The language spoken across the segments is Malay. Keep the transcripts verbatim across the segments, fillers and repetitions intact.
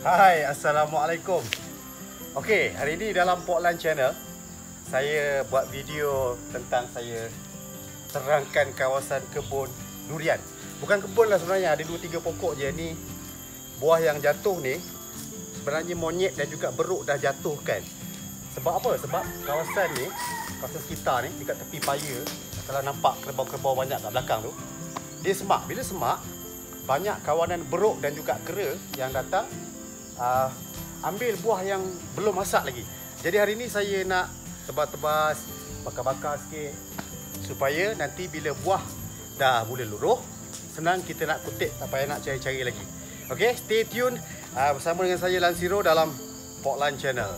Hai, Assalamualaikum. Okey, hari ini dalam Portland Channel saya buat video tentang saya terangkan kawasan kebun durian. Bukan kebun lah sebenarnya, ada dua tiga pokok je ni. Buah yang jatuh ni sebenarnya monyet dan juga beruk dah jatuhkan. Sebab apa? Sebab kawasan ni, kawasan sekitar ni dekat tepi paya, kalau nampak kerbau-kerbau banyak kat belakang tu, dia semak. Bila semak, banyak kawanan beruk dan juga kera yang datang uh, ambil buah yang belum masak lagi. Jadi hari ni saya nak tebas-tebas, bakar-bakar sikit supaya nanti bila buah dah mula luruh, senang kita nak kutip, tak payah nak cari-cari lagi. Okey, stay tune uh, bersama dengan saya Lansiro dalam Portland Channel.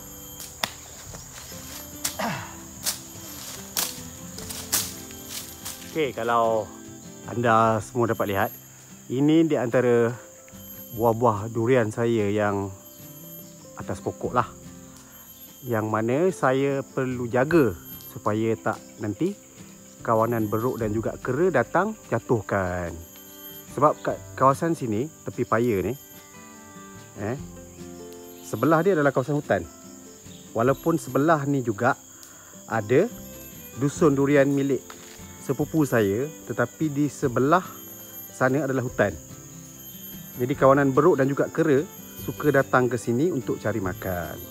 Okey, kalau anda semua dapat lihat, ini di antara buah-buah durian saya yang atas pokok lah, yang mana saya perlu jaga supaya tak nanti kawanan beruk dan juga kera datang jatuhkan. Sebab kat kawasan sini, tepi paya ni, eh, sebelah dia adalah kawasan hutan. Walaupun sebelah ni juga ada dusun durian milik sepupu saya, tetapi di sebelah sana adalah hutan. Jadi kawanan beruk dan juga kera suka datang ke sini untuk cari makan.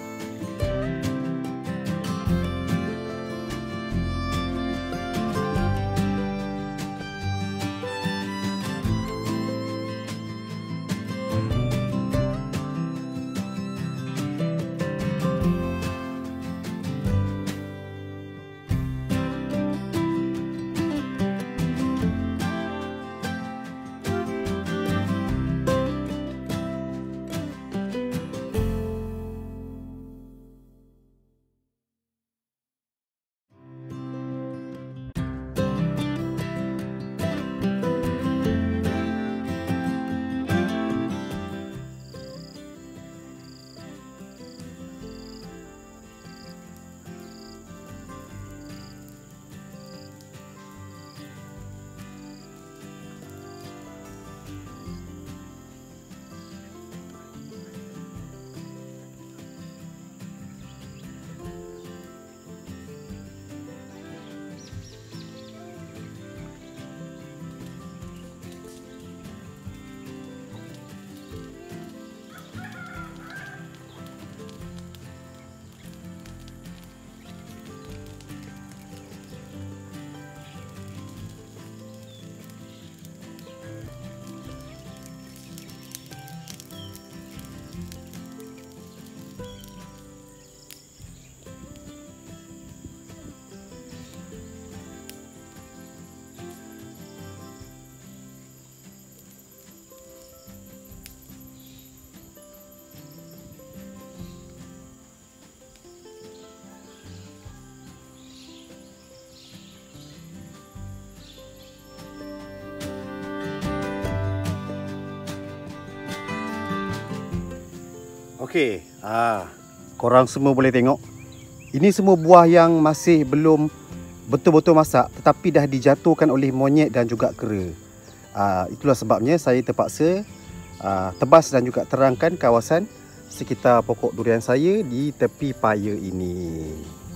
Okey, ah, korang semua boleh tengok. Ini semua buah yang masih belum betul-betul masak, tetapi dah dijatuhkan oleh monyet dan juga kera. Ah, itulah sebabnya saya terpaksa ah, tebas dan juga terangkan kawasan sekitar pokok durian saya di tepi paya ini.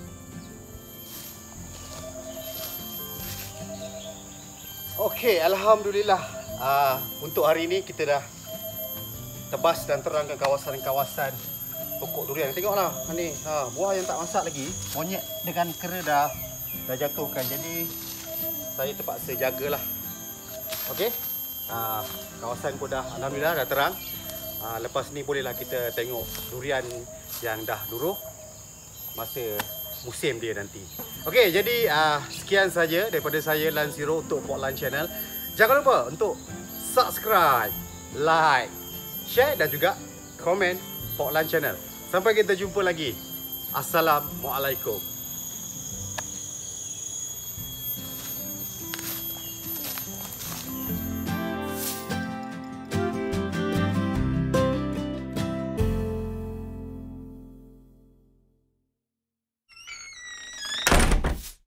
Okey, alhamdulillah. Ah, untuk hari ini kita dah tebas dan terangkan kawasan-kawasan pokok durian. Tengoklah ni, ha, buah yang tak masak lagi, monyet dengan kera dah dah jatuhkan. Jadi saya terpaksa jagalah. Okey. Ha, kawasan pun dah alhamdulillah dah terang. Ha, lepas ni bolehlah kita tengok durian yang dah luruh masa musim dia nanti. Okey, jadi uh, sekian saja daripada saya Lansiro untuk Portland Channel. Jangan lupa untuk subscribe, like, share dan juga komen Portland Channel. Sampai kita jumpa lagi. Assalamualaikum.